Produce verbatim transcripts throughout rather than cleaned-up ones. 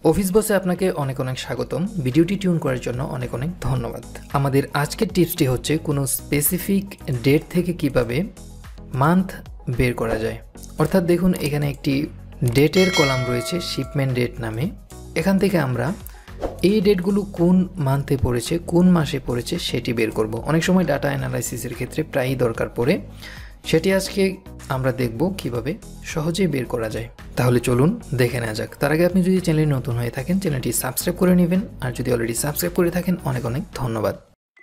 Office বসে আপনাকে অনেক অনেক স্বাগতম। ভিডিওটি টিউন করার জন্য অনেক অনেক ধন্যবাদ। আমাদের আজকের টিপসটি হচ্ছে কোনো স্পেসিফিক ডেট থেকে কিভাবে মান্থ বের করা যায়। অর্থাৎ দেখুন এখানে একটি ডেটের কলাম রয়েছে শিপমেন্ট ডেট নামে। এখান থেকে আমরা এই ডেটগুলো কোন মান্থে পড়েছে, কোন মাসে পড়েছে সেটি বের করব। অনেক সময় ডাটা অ্যানালাইসিসের ক্ষেত্রে প্রায়ই দরকার পড়ে, সেটি আজকে আমরা দেখব কিভাবে সহজেই বের করা যায়। তাহলে চলুন দেখে নেওয়া যাক। তার আগে আপনি যদি চ্যানেলে নতুন হয়ে থাকেন চ্যানেলটি সাবস্ক্রাইব করে নেবেন, আর যদি অলরেডি সাবস্ক্রাইব করে থাকেন অনেক অনেক ধন্যবাদ।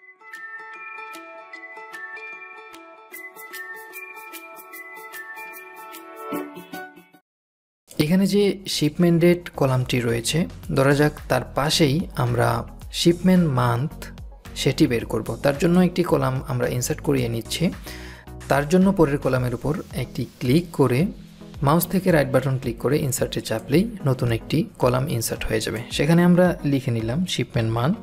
এখানে যে শিপমেন্ট ডেট কলামটি রয়েছে, ধরা যাক তার পাশেই আমরা শিপমেন্ট মান্থ সেটি বের করব। তার জন্য একটি কলাম আমরা ইনসার্ট করিয়ে নিচ্ছি। তার জন্য পরের কলামের উপর একটি ক্লিক করে মাউস থেকে রাইট বাটন ক্লিক করে ইনসার্টে চাপলেই নতুন একটি কলাম ইনসার্ট হয়ে যাবে। সেখানে আমরা লিখে নিলাম শিপমেন্ট মান্থ।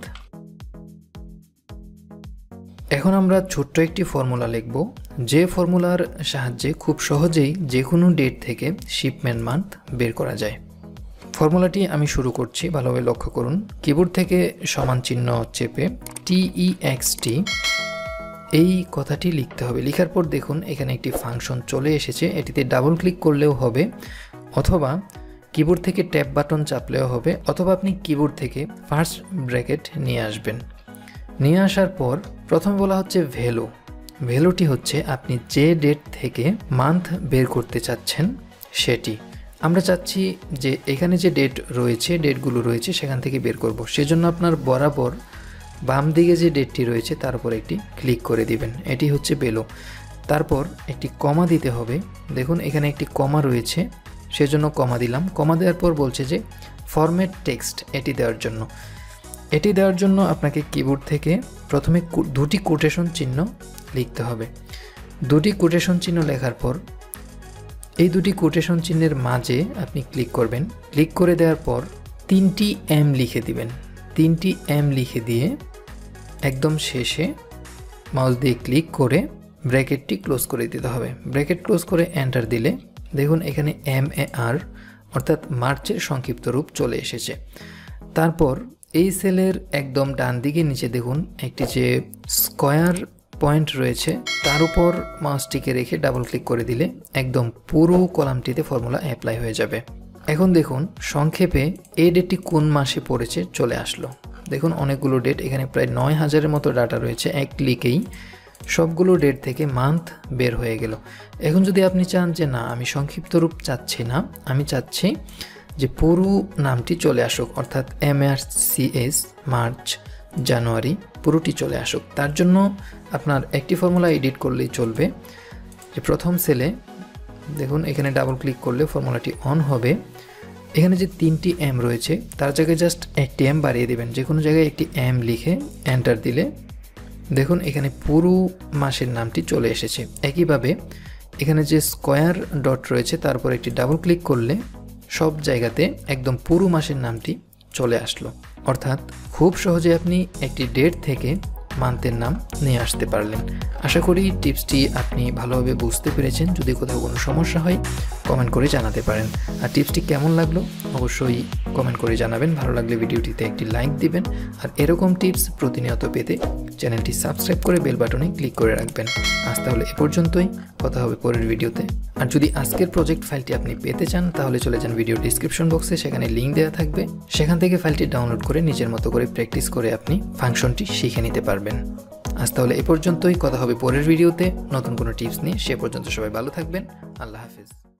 এখন আমরা ছোট্ট একটি ফর্মুলা লিখব, যে ফর্মুলার সাহায্যে খুব সহজেই যে কোনো ডেট থেকে শিপমেন্ট মান্থ বের করা যায়। ফর্মুলাটি আমি শুরু করছি, ভালোভাবে লক্ষ্য করুন। কিবোর্ড থেকে সমান চিহ্ন চেপে টিইএক্সটি এই কথাটি লিখতে হবে। লেখার পর দেখুন এখানে একটি ফাংশন চলে এসেছে, এটিতে ডাবল ক্লিক করলেও হবে, অথবা কিবোর্ড থেকে ট্যাব বাটন চাপলেও হবে, অথবা আপনি কিবোর্ড থেকে ফার্স্ট ব্র্যাকেট নিয়ে আসবেন। নিয়ে আসার পর প্রথমে বলা হচ্ছে ভ্যালু। ভ্যালুটি হচ্ছে আপনি যে ডেট থেকে মান্থ বের করতে চাচ্ছেন সেটি। আমরা চাচ্ছি যে এখানে যে ডেট রয়েছে, ডেটগুলো রয়েছে সেখান থেকে বের করব। সেজন্য আপনার বরাবর বাম দিকে যে ডেটটি রয়েছে তার উপর একটি ক্লিক করে দিবেন, এটি হচ্ছে ভ্যালু। তারপর একটি কমা দিতে হবে। দেখুন এখানে একটি কমা রয়েছে, সেজন্য কমা দিলাম। কমা দেওয়ার পর বলছে যে ফরম্যাট টেক্সট, এটি দেওয়ার জন্য এটি দেওয়ার জন্য আপনাকে কিবোর্ড থেকে প্রথমে দুটি কোটেশন চিহ্ন লিখতে হবে। দুটি কোটেশন চিহ্ন লেখার পর এই দুটি কোটেশন চিহ্নের মাঝে আপনি ক্লিক করবেন। ক্লিক করে দেওয়ার পর তিনটি এম লিখে দিবেন। তিনটি এম লিখে দিয়ে একদম শেষে মাউস দিয়ে ক্লিক করে ব্র্যাকেটটি ক্লোজ করে দিতে হবে। ব্র্যাকেট ক্লোজ করে এন্টার দিলে দেখুন এখানে এম এ আর অর্থাৎ মার্চের সংক্ষিপ্ত রূপ চলে এসেছে। তারপর এই সেলের একদম ডান দিকে নিচে দেখুন একটি যে স্কোয়ার পয়েন্ট রয়েছে, তার উপর মাউসটিকে রেখে ডাবল ক্লিক করে দিলে একদম পুরো কলামটিতে ফর্মুলা অ্যাপ্লাই হয়ে যাবে। এখন দেখুন সংক্ষেপে এই ডেটটি কোন মাসে পড়েছে চলে আসলো। দেখুন অনেকগুলো ডেট, এখানে প্রায় নয় হাজারের মতো ডাটা রয়েছে। এক ক্লিকেই সবগুলো ডেট থেকে মান্থ বের হয়ে গেল। এখন যদি আপনি চান যে না আমি সংক্ষিপ্ত রূপ চাচ্ছি না, আমি চাচ্ছি যে পুরো নামটি চলে আসুক, অর্থাৎ M R C S March January পুরোটি চলে আসুক, তার জন্য আপনার একটি ফর্মুলা এডিট করলেই চলবে। যে প্রথম সেলে দেখুন এখানে ডাবল ক্লিক করলে ফর্মুলাটি অন হবে। এখানে যে তিনটি এম রয়েছে তার জায়গায় জাস্ট একটি এম বাড়িয়ে দেবেন। যে কোনো জায়গায় একটি এম লিখে এন্টার দিলে দেখুন এখানে পুরো মাসের নামটি চলে এসেছে। একইভাবে এখানে যে স্কোয়ার ডট রয়েছে তারপর একটি ডাবল ক্লিক করলে সব জায়গাতে একদম পুরো মাসের নামটি চলে আসলো। অর্থাৎ খুব সহজে আপনি একটি ডেট থেকে মান্থের নাম নিয়ে আসতে পারলেন। আশা করি টিপসটি আপনি ভালোভাবে বুঝতে পেরেছেন। যদি কোথাও কোনো সমস্যা হয় কমেন্ট করে জানাতে পারেন। আর টিপসটি কেমন লাগলো অবশ্যই কমেন্ট করে জানাবেন। ভালো লাগলে ভিডিওটিতে একটি লাইক দিবেন। আর এরকম টিপস প্রতিনিয়ত পেতে চ্যানেলটি সাবস্ক্রাইব করে বেল বাটনে ক্লিক করে রাখবেন। আজ তাহলে এ পর্যন্তই, কথা হবে পরের ভিডিওতে। আর যদি আজকের প্রজেক্ট ফাইলটি আপনি পেতে চান তাহলে চলে যান ভিডিও ডিসক্রিপশন বক্সে, সেখানে লিঙ্ক দেওয়া থাকবে। সেখান থেকে ফাইলটি ডাউনলোড করে নিজের মতো করে প্র্যাকটিস করে আপনি ফাংশনটি শিখে নিতে পারবেন। আজ তাহলে এ পর্যন্তই, কথা হবে পরের ভিডিওতে নতুন কোনো টিপস নিয়ে। সে পর্যন্ত সবাই ভালো থাকবেন। আল্লাহ হাফেজ।